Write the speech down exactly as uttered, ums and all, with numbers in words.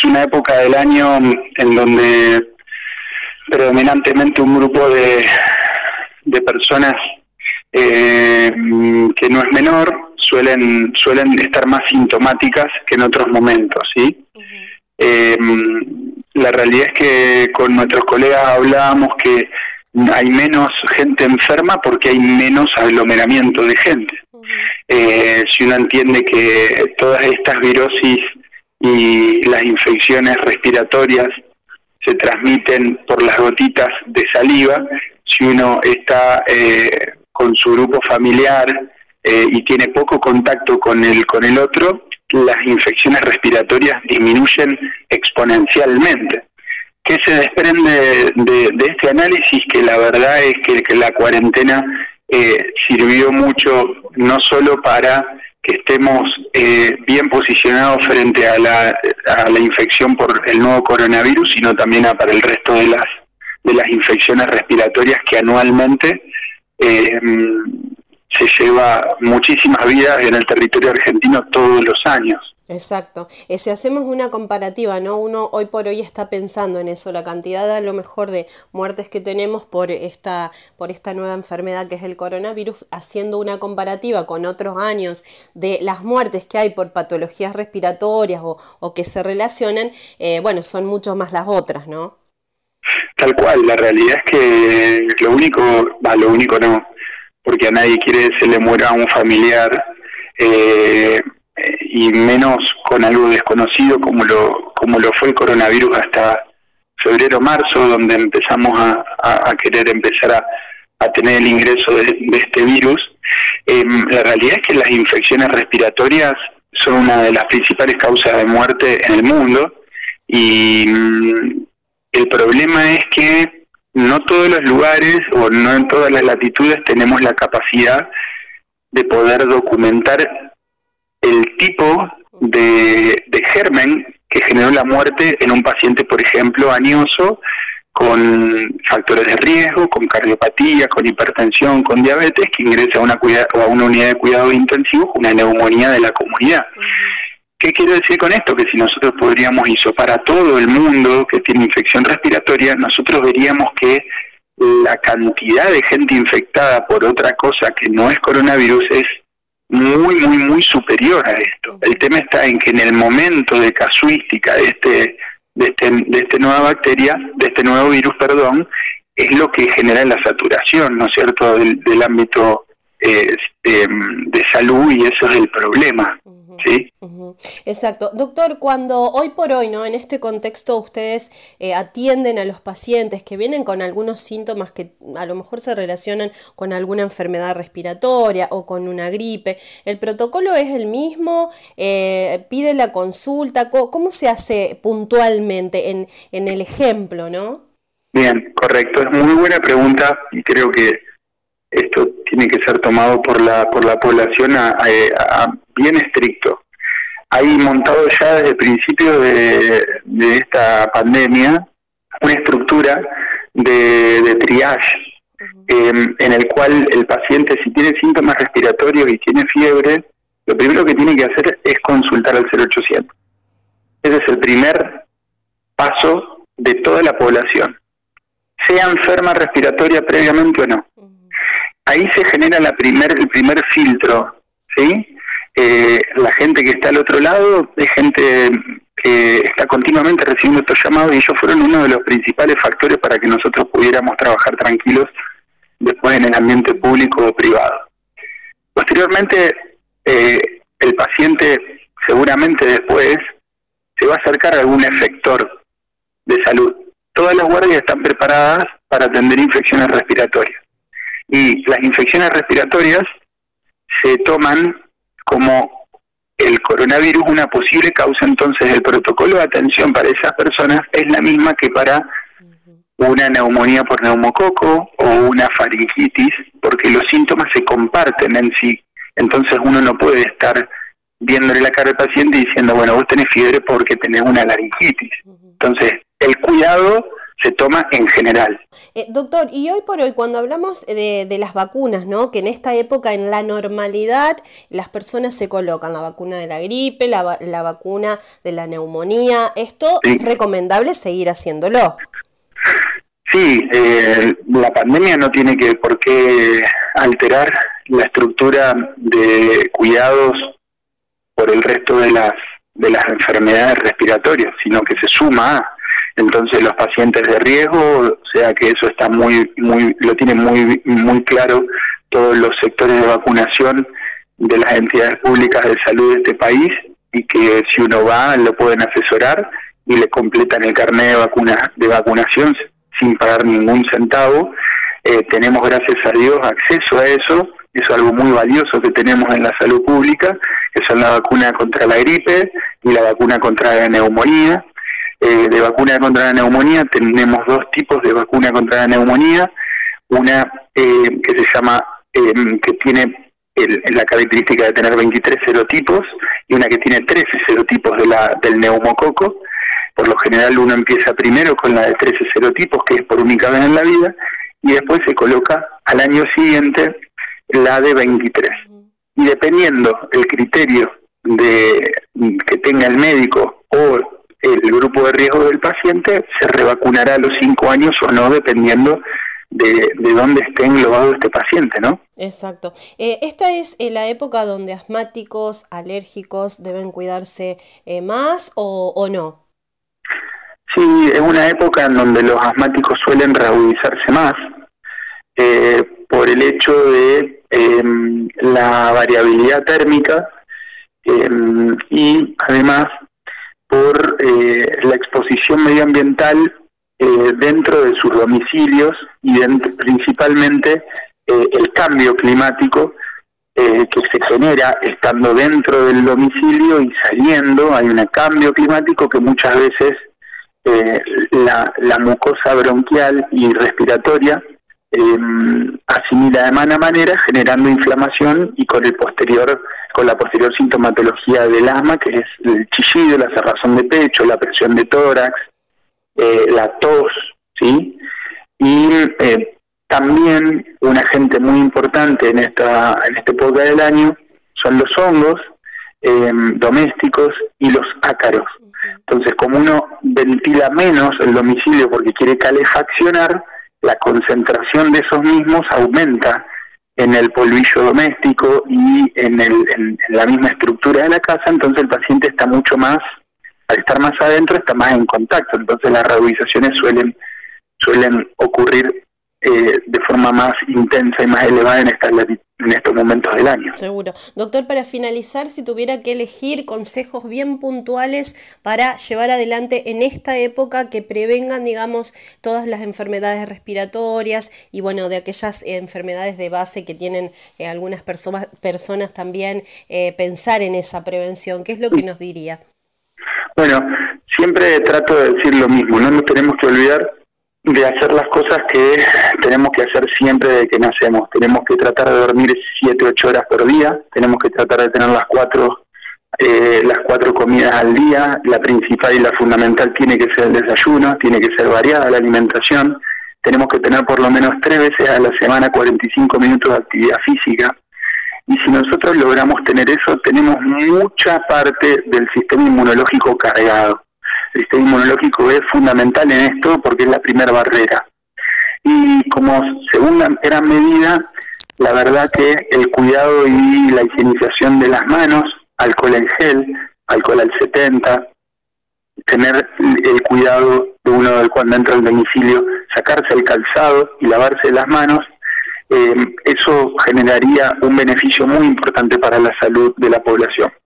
es una época del año en donde predominantemente un grupo de, de personas eh, que no es menor suelen suelen estar más sintomáticas que en otros momentos, ¿sí? Uh-huh. Eh, la realidad es que con nuestros colegas hablábamos que hay menos gente enferma porque hay menos aglomeramiento de gente. Uh-huh. Eh, si uno entiende que todas estas virosis y las infecciones respiratorias se transmiten por las gotitas de saliva, si uno está eh, con su grupo familiar eh, y tiene poco contacto con el, con el otro, las infecciones respiratorias disminuyen exponencialmente. ¿Qué se desprende de, de, de este análisis? Que la verdad es que, que la cuarentena eh, sirvió mucho, no solo para que estemos eh, bien posicionados frente a la, a la infección por el nuevo coronavirus, sino también a, para el resto de las, de las infecciones respiratorias que anualmente eh, se lleva muchísimas vidas en el territorio argentino todos los años. Exacto. Eh, si hacemos una comparativa, ¿no? Uno hoy por hoy está pensando en eso, la cantidad a lo mejor de muertes que tenemos por esta, por esta nueva enfermedad que es el coronavirus, haciendo una comparativa con otros años de las muertes que hay por patologías respiratorias o, o que se relacionan, eh, bueno, son mucho más las otras, ¿no? Tal cual, la realidad es que lo único, bah, lo único no, porque a nadie quiere que se le muera a un familiar, eh, y menos con algo desconocido como lo como lo fue el coronavirus hasta febrero marzo, donde empezamos a, a, a querer empezar a, a tener el ingreso de, de este virus. Eh, la realidad es que las infecciones respiratorias son una de las principales causas de muerte en el mundo, y mm, el problema es que no todos los lugares o no en todas las latitudes tenemos la capacidad de poder documentar el tipo de, de germen que generó la muerte en un paciente, por ejemplo, añoso, con factores de riesgo, con cardiopatía, con hipertensión, con diabetes, que ingresa a una, cuida a una unidad de cuidados intensivos, una neumonía de la comunidad. Uh-huh. ¿Qué quiero decir con esto? Que si nosotros podríamos hisopar a todo el mundo que tiene infección respiratoria, nosotros veríamos que la cantidad de gente infectada por otra cosa que no es coronavirus es muy, muy, muy superior a esto. El tema está en que en el momento de casuística de este, de este, de este nueva bacteria, de este nuevo virus, perdón, es lo que genera la saturación, ¿no es cierto?, del, del ámbito eh, de, de salud, y eso es el problema. ¿Sí? Uh-huh. Exacto. Doctor, cuando hoy por hoy, ¿no?, en este contexto ustedes eh, atienden a los pacientes que vienen con algunos síntomas que a lo mejor se relacionan con alguna enfermedad respiratoria o con una gripe, ¿el protocolo es el mismo? Eh, ¿Pide la consulta? ¿Cómo, cómo se hace puntualmente en, en el ejemplo, no? Bien, correcto. Es muy buena pregunta y creo que esto tiene que ser tomado por la por la población a, a, a bien estricto. Hay montado ya desde el principio de, de esta pandemia una estructura de, de triage, uh-huh. eh, en el cual el paciente, si tiene síntomas respiratorios y tiene fiebre, lo primero que tiene que hacer es consultar al cero ochocientos. Ese es el primer paso de toda la población, sea enferma respiratoria previamente o no. Ahí se genera la primer, el primer filtro, ¿sí? Eh, la gente que está al otro lado es gente que está continuamente recibiendo estos llamados, y ellos fueron uno de los principales factores para que nosotros pudiéramos trabajar tranquilos después en el ambiente público o privado. Posteriormente, eh, el paciente seguramente después se va a acercar a algún efector de salud. Todas las guardias están preparadas para atender infecciones respiratorias. Y las infecciones respiratorias se toman como el coronavirus una posible causa, entonces el protocolo de atención para esas personas es la misma que para una neumonía por neumococo o una faringitis, porque los síntomas se comparten en sí. Entonces uno no puede estar viéndole la cara al paciente y diciendo, bueno, vos tenés fiebre porque tenés una laringitis. Entonces el cuidado se toma en general. Eh, doctor, y hoy por hoy cuando hablamos de, de las vacunas, ¿no? Que en esta época, en la normalidad, las personas se colocan la vacuna de la gripe, la, la vacuna de la neumonía, esto sí. Es recomendable seguir haciéndolo. Sí, eh, la pandemia no tiene que por qué alterar la estructura de cuidados por el resto de las de las enfermedades respiratorias, sino que se suma a. Entonces los pacientes de riesgo, o sea que eso está muy, muy, lo tienen muy, muy claro todos los sectores de vacunación de las entidades públicas de salud de este país, y que si uno va lo pueden asesorar y le completan el carnet de vacuna, de vacunación sin pagar ningún centavo. Eh, tenemos, gracias a Dios, acceso a eso. Es algo muy valioso que tenemos en la salud pública, que son la vacuna contra la gripe y la vacuna contra la neumonía. Eh, de vacuna contra la neumonía tenemos dos tipos de vacuna contra la neumonía, una eh, que se llama, eh, que tiene el, la característica de tener veintitrés serotipos, y una que tiene trece serotipos de la, del neumococo. Por lo general uno empieza primero con la de trece serotipos, que es por única vez en la vida, y después se coloca al año siguiente la de veintitrés. Y dependiendo el criterio de que tenga el médico o el grupo de riesgo del paciente, se revacunará a los cinco años o no, dependiendo de, de dónde esté englobado este paciente, ¿no? Exacto. Eh, esta es eh, la época donde asmáticos, alérgicos deben cuidarse eh, más o, o no. Sí, es una época en donde los asmáticos suelen reagudizarse más, eh, por el hecho de eh, la variabilidad térmica eh, y además por eh, la exposición medioambiental eh, dentro de sus domicilios, y dentro, principalmente eh, el cambio climático eh, que se genera estando dentro del domicilio y saliendo. Hay un cambio climático que muchas veces eh, la, la mucosa bronquial y respiratoria eh, asimila de mala manera, generando inflamación, y con el posterior con la posterior sintomatología del asma, que es el chillido, la cerrazón de pecho, la presión de tórax, eh, la tos, ¿sí? Y eh, también un agente muy importante en esta en esta época del año son los hongos eh, domésticos y los ácaros. Entonces, como uno ventila menos el domicilio porque quiere calefaccionar, la concentración de esos mismos aumenta en el polvillo doméstico y en, el, en, en la misma estructura de la casa. Entonces el paciente está mucho más, al estar más adentro, está más en contacto. Entonces las reagudizaciones suelen, suelen ocurrir eh, de forma más intensa y más elevada en, estas, en estos momentos del año. Seguro. Doctor, para finalizar, si tuviera que elegir consejos bien puntuales para llevar adelante en esta época que prevengan, digamos, todas las enfermedades respiratorias y, bueno, de aquellas eh, enfermedades de base que tienen eh, algunas personas personas también, eh, pensar en esa prevención, ¿qué es lo que nos diría? Bueno, siempre trato de decir lo mismo, no nos tenemos que olvidar de hacer las cosas que tenemos que hacer siempre desde que nacemos. Tenemos que tratar de dormir siete, ocho horas por día, tenemos que tratar de tener las cuatro, eh, las cuatro comidas al día. La principal y la fundamental tiene que ser el desayuno, tiene que ser variada la alimentación. Tenemos que tener por lo menos tres veces a la semana cuarenta y cinco minutos de actividad física. Y si nosotros logramos tener eso, tenemos mucha parte del sistema inmunológico cargado. El sistema inmunológico es fundamental en esto porque es la primera barrera. Y como segunda gran medida, la verdad que el cuidado y la higienización de las manos, alcohol en gel, alcohol al setenta, tener el cuidado de uno cuando entra al domicilio, sacarse el calzado y lavarse las manos, eh, eso generaría un beneficio muy importante para la salud de la población.